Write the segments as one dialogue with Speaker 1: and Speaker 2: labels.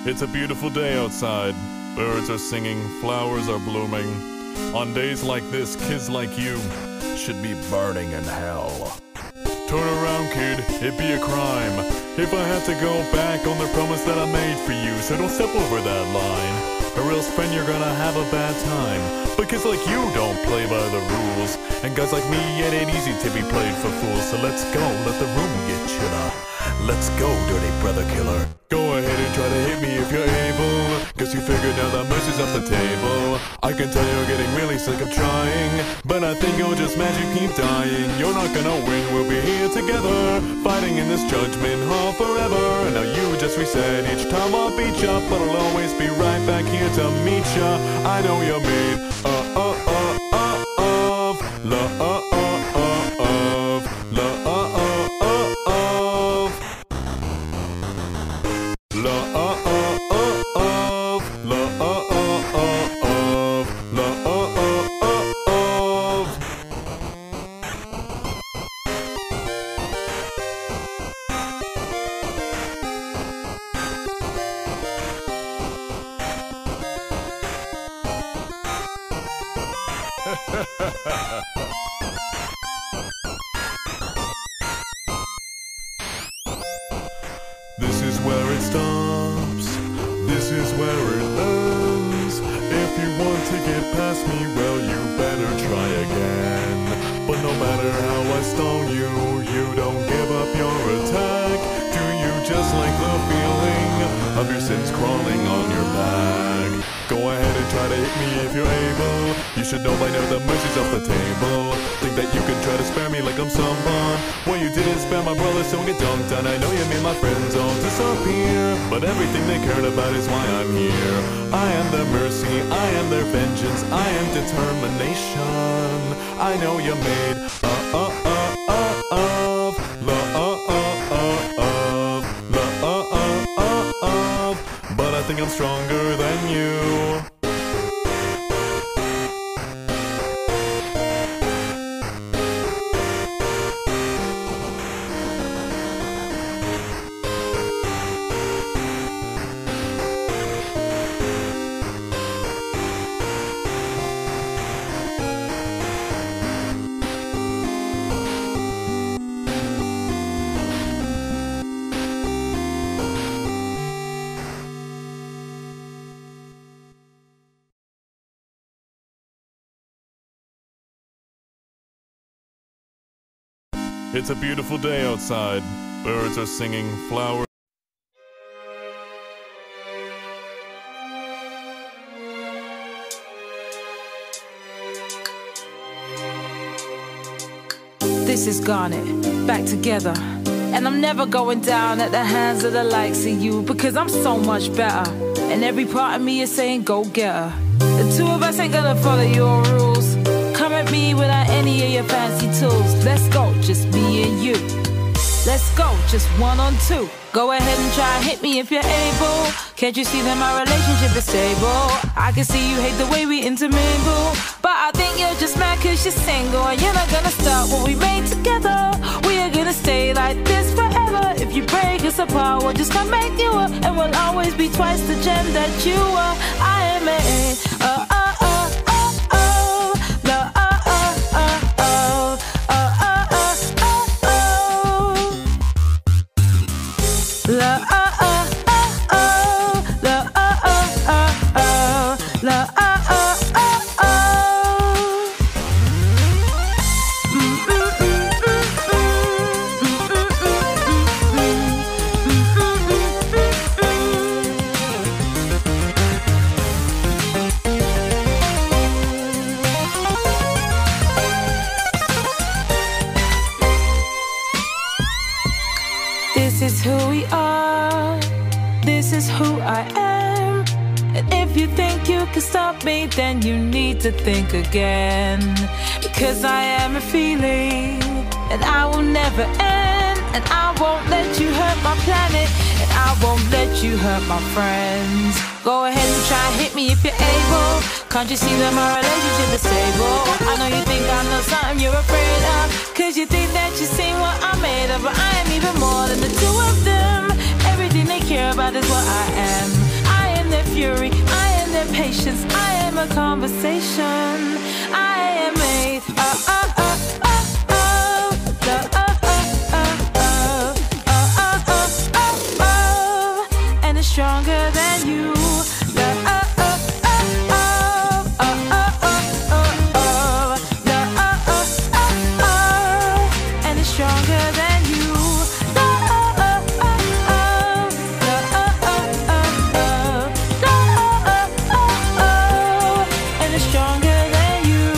Speaker 1: It's a beautiful day outside. Birds are singing, flowers are blooming. On days like this, kids like you should be burning in hell. Turn around, kid, it'd be a crime if I had to go back on the promise that I made for you. So don't step over that line, or else, friend, you're gonna have a bad time. But kids like you don't play by the rules, and guys like me, it ain't easy to be played for fools. So let's go, let the room get chiller. Let's go, dirty brother killer. Go ahead and try to hit me if you're able, cause you figured now that mercy's off the table. I can tell you're getting really sick of trying, but I think you'll just magically keep dying. You're not gonna win, we'll be here together, fighting in this judgment hall forever. Now you just reset, each time I'll beat ya, but I'll always be right back here to meet ya. I know you're made of love. This is where it stops, this is where it ends. If you want to get past me, well, you better try again. But no matter how I stone you, you don't give up your attack. Do you just like the feeling of your sins crawling on your back? Go ahead and try to hit me if you're able. You should know by now that mercy's off the table. Think that you can try to spare me like I'm someone. Well, you didn't spare my brother, so get dunked on. I know you made my friends all disappear, but everything they cared about is why I'm here. I am their mercy, I am their vengeance, I am determination. I know you're made of love. But I think I'm stronger than you. It's a beautiful day outside. Birds are singing, flowers.
Speaker 2: This is Garnet, back together. And I'm never going down at the hands of the likes of you, because I'm so much better. And every part of me is saying go get her. The two of us ain't gonna follow your rules. Come at me without any of your fancy tools. Let's go, just me and you. Let's go, just one on two. Go ahead and try and hit me if you're able. Can't you see that my relationship is stable? I can see you hate the way we intermingle, but I think you're just mad cause you're single. And you're not gonna start what we made together. We are gonna stay like this forever. If you break us apart, we'll just come make you up, and we'll always be twice the gem that you are. I am a This is who we are, this is who I am. And if you think you can stop me, then you need to think again. Because I am a feeling, and I will never end. And I won't let you hurt my planet, and I won't let you hurt my friends. Go ahead and try and hit me if you're able. Can't you see that my relationship is stable? I know you think I know something you're afraid of, cause you think that you've seen what I'm made of. But I am even more than the two of them. Everything they care about is what I am. patience. I am a conversation. I am a and it's stronger than you. And it's stronger than you. And it's stronger than you.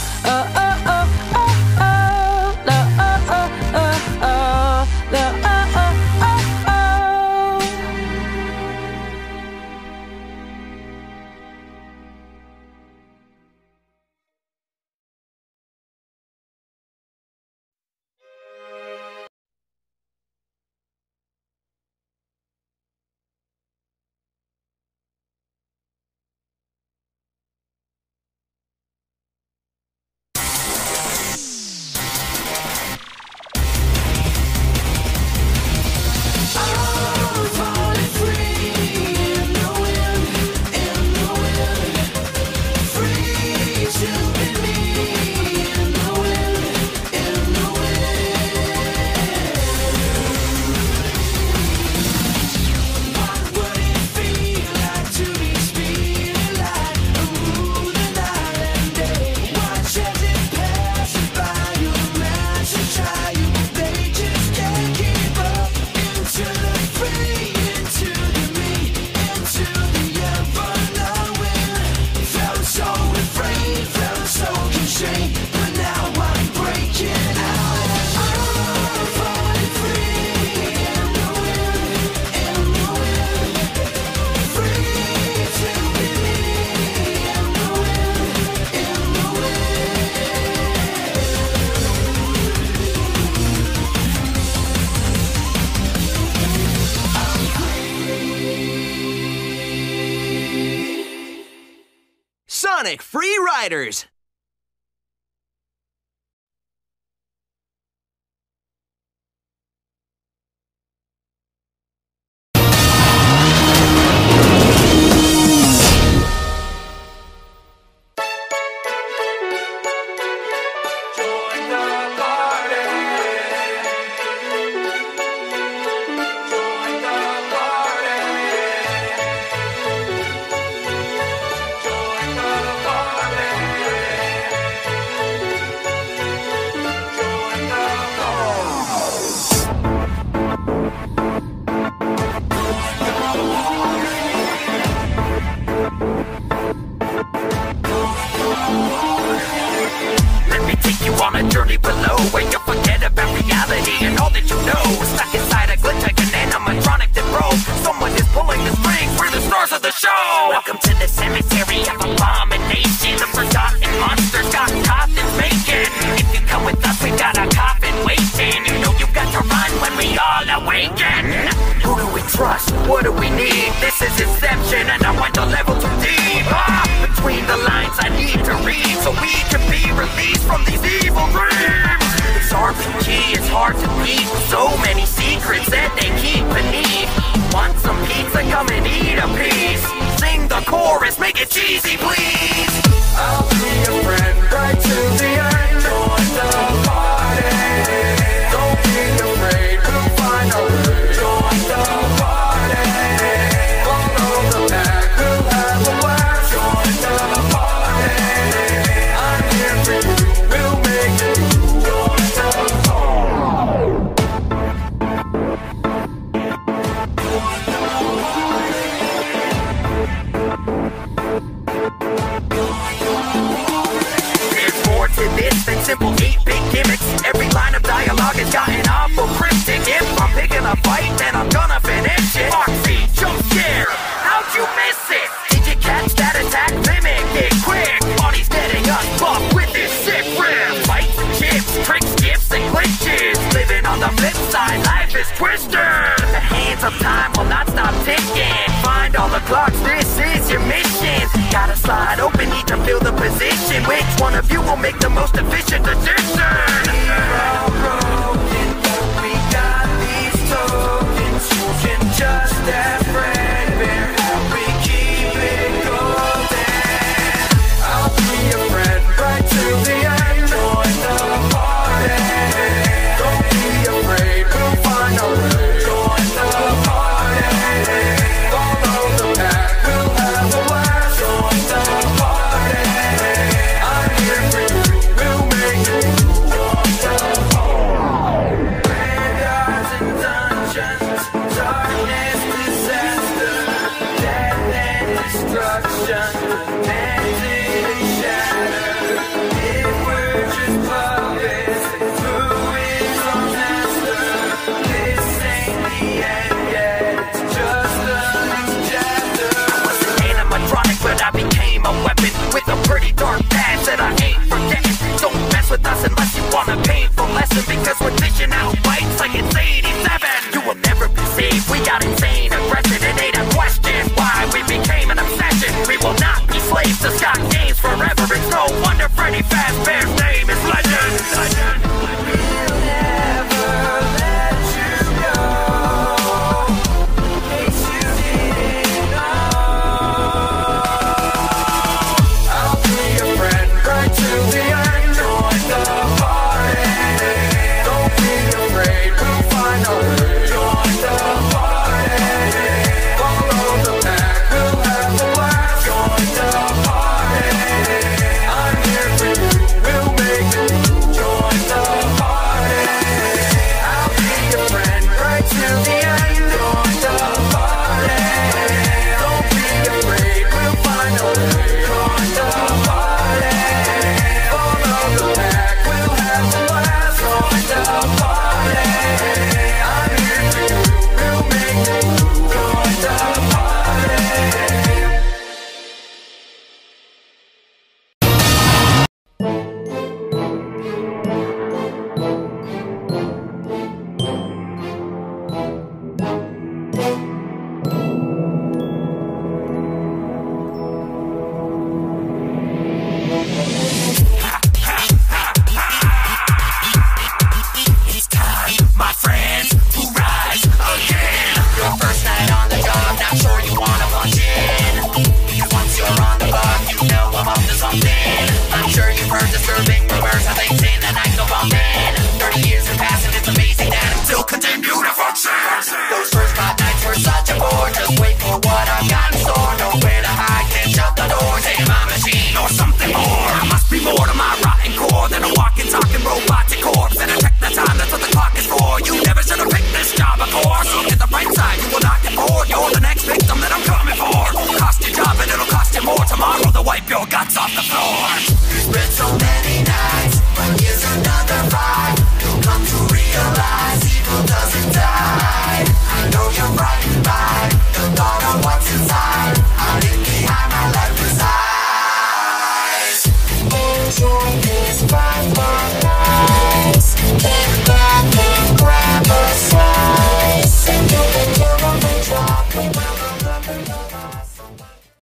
Speaker 3: Sonic Free Riders!
Speaker 4: On a journey below where you forget about reality and all that you know. Stuck inside a glitch like an animatronic that broke. Someone is pulling the strings, we're the stars of the show. Welcome to the cemetery of abomination. The forgotten monsters got coffins making. If you come with us, we got a coffin waiting. You know you got to run when we all awaken. Who do we trust? What do we need? This is Inception and I went to level too deep. Between the lines I need to read so we can be released from these evil dreams. This RPG is hard to beat, so many secrets that they keep beneath. Want some pizza? Come and eat a piece. Sing the chorus, make it cheesy, please. I'll be your friend right to the end. Join the party. Don't be afraid, we'll find a way. Join the party. Follow the pack, we'll have a blast. Join the party. I'm here for you, we'll make it. Join the There's more to this than simple 8-bit gimmicks. Every line of dialogue has gotten awful cryptic. If I'm picking a fight, then I'm gonna finish it. Foxy, jump scare, how'd you miss it? Did you catch that attack? Mimic it quick. Bonnie's getting us buffed with this sick riff. Fights and chips, tricks, gifts and glitches. Living on the flip side, life is twisted. The hands of time will not stop ticking. Find all the clocks, this is your mission. Gotta slide open, need to fill the position. Which one of you will make the most efficient decision? We're all broken, but we got these tokens. You can just have friend, bear how we keep it golden. destruction, mentally shattered. If we're just puppets, who is our master? This ain't the end yet, it's just the next chapter. I was an animatronic, but I became a weapon with a pretty dark past that I ain't forgetting. Don't mess with us unless you want a painful lesson, because we're dishing out bites like it's 87. You will never be saved, we got insane aggression. It ain't a question why we became an obsession. We will not be slaves to Scott Games forever. It's no wonder Freddy Fazbear's name is legend. Legend. We'll never let you go, in case you didn't know. I'll be your friend right to the end. Join the party. Don't be afraid, we'll find a way. Join the party. Follow the pack, we'll have a blast. Join the party. I'm here for you, we'll make it through. Join the party. I'll be your friend right to the end. Join the party. Don't be afraid, we'll find a way. Join the party. Follow the pack, we'll have a blast. Join the party. I'm here for you, we'll make it through. Join the party. It's time, my friends, to rise again. Your first night on the job, not sure you wanna punch in. Cause once you're on the bug, you know I'm up to something. I'm sure you've heard disturbing